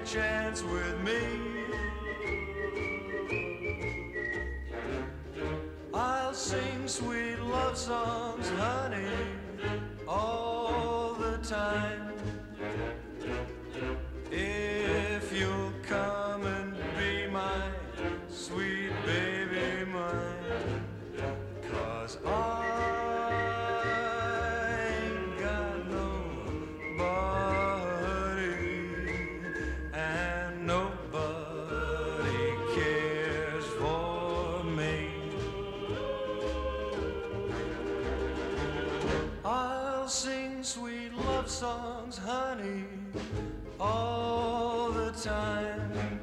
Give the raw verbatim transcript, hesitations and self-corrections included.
a chance with me. I'll sing sweet love songs, honey, all the time. If you'll come and be my sweet baby mine, 'cause I ain't got nobody, and nobody cares for me. I'll sing sweet love songs, honey, all the time.